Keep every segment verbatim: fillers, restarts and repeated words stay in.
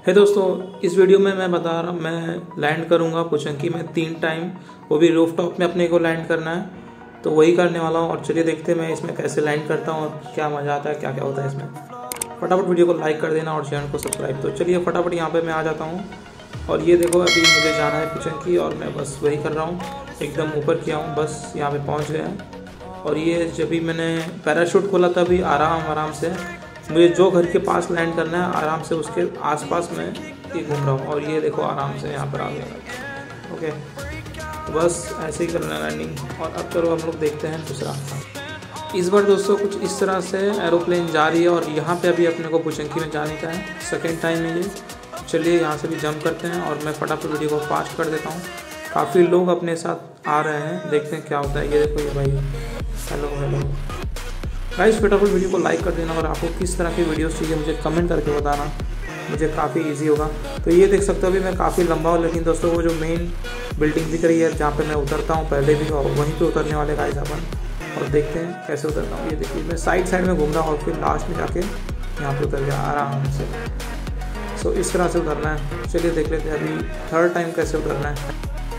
है दोस्तों, इस वीडियो में मैं बता रहा हूँ मैं लैंड करूँगा पुचंकी में तीन टाइम, वो भी रूफ टॉप में अपने को लैंड करना है, तो वही करने वाला हूँ। और चलिए देखते हैं मैं इसमें कैसे लैंड करता हूँ और क्या मज़ा आता है, क्या क्या होता है इसमें। फटाफट वीडियो को लाइक कर देना और चैनल को सब्सक्राइब। तो चलिए फटाफट यहाँ पे मैं आ जाता हूँ और ये देखो अभी मुझे जाना है पुचंकी और मैं बस वही कर रहा हूँ, एकदम ऊपर किया हूँ, बस यहाँ पे पहुँच गया। और ये जब भी मैंने पैराशूट खोला था अभी आराम आराम से मुझे जो घर के पास लैंड करना है आराम से उसके आसपास में ही घूम रहा हूँ। और ये देखो आराम से यहाँ पर आ गया। ओके, बस ऐसे ही करना है लैंडिंग। और अब चलो हम लोग देखते हैं दूसरा। इस बार दोस्तों कुछ इस तरह से एरोप्लेन जा रही है और यहाँ पे अभी अपने को पुचंकी में जाने का है, सेकेंड टाइम है ये। चलिए यहाँ से भी जंप करते हैं और मैं फटाफट वीडियो को फास्ट कर देता हूँ। काफ़ी लोग अपने साथ आ रहे हैं, देखते हैं क्या होता है। ये देखो ये भाई, हेलो हेलो गाइस, फटाफट वीडियो को लाइक कर देना और आपको किस तरह की वीडियोस चाहिए मुझे कमेंट करके बताना, मुझे काफ़ी इजी होगा। तो ये देख सकते हो अभी मैं काफ़ी लंबा हूँ, लेकिन दोस्तों वो जो मेन बिल्डिंग दिख रही है जहाँ पे मैं उतरता हूँ पहले भी, और वहीं पे उतरने वाले गाइस अपन, और देखते हैं कैसे उतरता हूँ। ये देखिए मैं साइड साइड में घूम रहा हूँ और फिर लास्ट में जाके यहाँ पे उतर गया आराम से। सो इस तरह से उतरना है। चलिए देख लेते हैं अभी थर्ड टाइम कैसे उतरना है।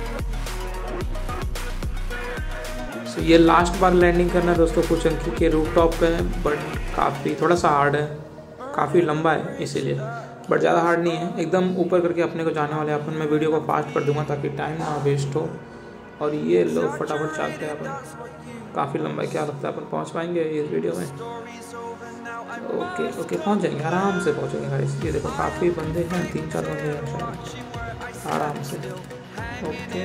सो ये लास्ट बार लैंडिंग करना है दोस्तों पुचंकी के रूफ टॉप पे, बट काफ़ी थोड़ा सा हार्ड है, काफ़ी लंबा है इसीलिए, बट ज़्यादा हार्ड नहीं है। एकदम ऊपर करके अपने को जाने वाले अपन। मैं वीडियो को फास्ट कर दूंगा ताकि टाइम ना वेस्ट हो। और ये लोग फटाफट चलते हैं अपन, काफ़ी लंबा है, क्या लगता है अपन पहुंच पाएंगे इस वीडियो में? ओके ओके पहुंच जाएंगे, आराम से पहुंचेंगे गाइस। ये देखो काफ़ी बंदे हैं, तीन चार बंदे हैं शायद, आराम से। ओके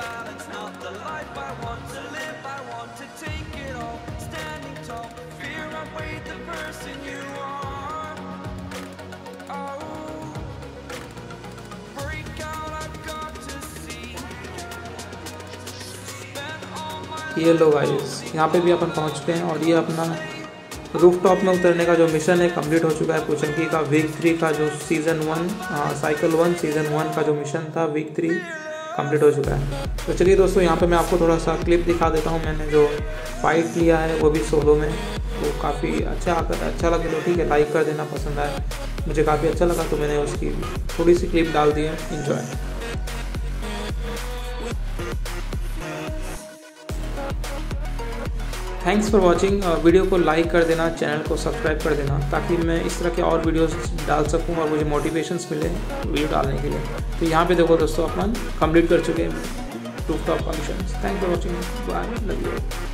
ये लो गाइस, यहाँ पे भी अपन पहुँच गए हैं और ये अपना रूफ टॉप में उतरने का जो मिशन है कंप्लीट हो चुका है पुचंकी का। वीक थ्री का जो season one cycle one season one का जो मिशन था वीक थ्री कंप्लीट हो चुका है। तो चलिए दोस्तों यहाँ पे मैं आपको थोड़ा सा क्लिप दिखा देता हूँ। मैंने जो फाइट लिया है वो भी सोलो में, वो काफ़ी अच्छा अच्छा लगे तो ठीक है, लाइक कर देना, पसंद आया मुझे काफ़ी अच्छा लगा तो मैंने उसकी थोड़ी सी क्लिप डाल दी है, enjoy. Thanks for watching. Video को लाइक कर देना, चैनल को सब्सक्राइब कर देना ताकि मैं इस तरह के और वीडियोस डाल सकूं और मुझे मोटिवेशंस मिले वीडियो डालने के लिए। तो यहाँ पे देखो दोस्तों अपन कंप्लीट कर चुके हैं रूफ टॉप का mission. Thanks for watching, bye, love you.